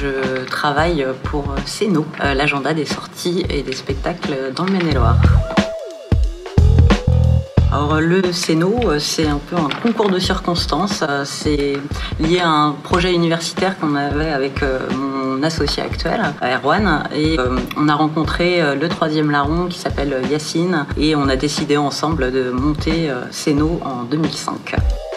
Je travaille pour Céno, l'agenda des sorties et des spectacles dans le Maine-et-Loire. Alors le Céno, c'est un peu un concours de circonstances. C'est lié à un projet universitaire qu'on avait avec mon associé actuel, Erwan. Et on a rencontré le 3e larron qui s'appelle Yacine. Et on a décidé ensemble de monter Céno en 2005.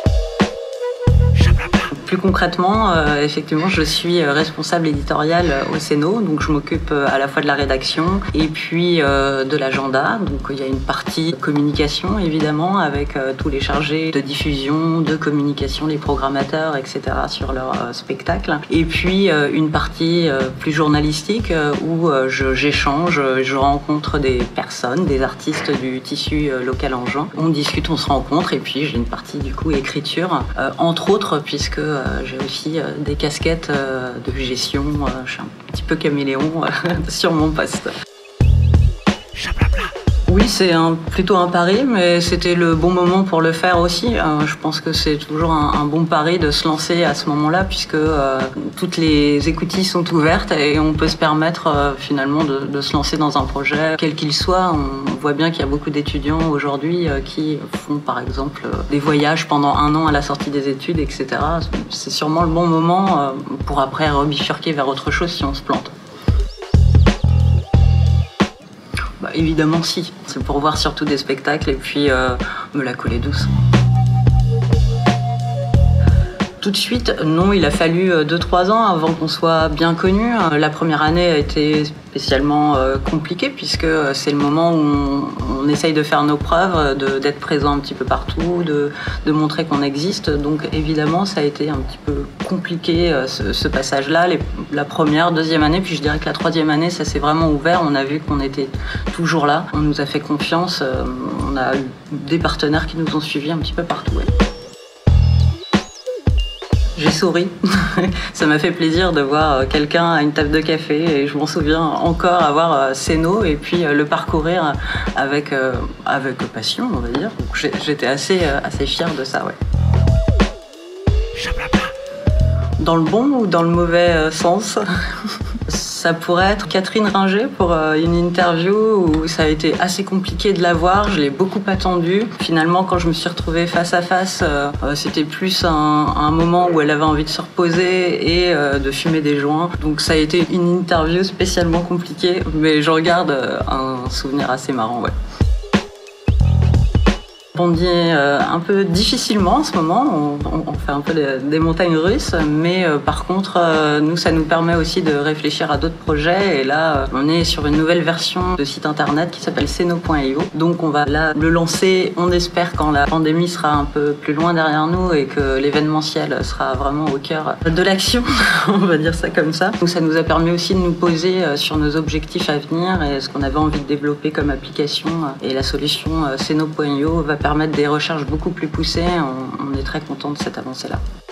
Plus concrètement, effectivement, je suis responsable éditoriale au Céno, donc je m'occupe à la fois de la rédaction et puis de l'agenda. Donc il y a une partie communication évidemment avec tous les chargés de diffusion, de communication, les programmateurs, etc. sur leur spectacle. Et puis une partie plus journalistique où j'échange, je rencontre des personnes, des artistes du tissu local enjoint. On discute, on se rencontre et puis j'ai une partie du coup écriture, entre autres puisque j'ai aussi des casquettes de gestion, je suis un petit peu caméléon sur mon poste. Oui, c'est plutôt un pari, mais c'était le bon moment pour le faire aussi. Je pense que c'est toujours un bon pari de se lancer à ce moment-là, puisque toutes les écoutilles sont ouvertes et on peut se permettre finalement de se lancer dans un projet, quel qu'il soit. On voit bien qu'il y a beaucoup d'étudiants aujourd'hui qui font par exemple des voyages pendant 1 an à la sortie des études, etc. C'est sûrement le bon moment pour après rebifurquer vers autre chose si on se plante. Bah, évidemment si, c'est pour voir surtout des spectacles et puis me la coller douce. Tout de suite, non, il a fallu 2-3 ans avant qu'on soit bien connu. La première année a été spécialement compliquée puisque c'est le moment où on essaye de faire nos preuves, d'être présent un petit peu partout, de montrer qu'on existe. Donc évidemment, ça a été un petit peu compliqué ce passage-là, la première, 2e année, puis je dirais que la 3e année, ça s'est vraiment ouvert. On a vu qu'on était toujours là, on nous a fait confiance, on a eu des partenaires qui nous ont suivis un petit peu partout. Ouais. J'ai souri, ça m'a fait plaisir de voir quelqu'un à une table de café et je m'en souviens encore avoir Céno et puis le parcourir avec passion, on va dire. Donc j'étais assez fière de ça, ouais. Dans le bon ou dans le mauvais sens? Ça pourrait être Catherine Ringer pour une interview où ça a été assez compliqué de la voir, je l'ai beaucoup attendue. Finalement, quand je me suis retrouvée face à face, c'était plus un moment où elle avait envie de se reposer et de fumer des joints. Donc ça a été une interview spécialement compliquée, mais je regarde un souvenir assez marrant, ouais. On dit un peu difficilement en ce moment, on fait un peu des montagnes russes, mais par contre, nous, ça nous permet aussi de réfléchir à d'autres projets. Et là, on est sur une nouvelle version de site internet qui s'appelle ceno.io. Donc on va là le lancer, on espère quand la pandémie sera un peu plus loin derrière nous et que l'événementiel sera vraiment au cœur de l'action, on va dire ça comme ça. Donc ça nous a permis aussi de nous poser sur nos objectifs à venir et ce qu'on avait envie de développer comme application. Et la solution ceno.io va permettre des recherches beaucoup plus poussées. On est très content de cette avancée-là.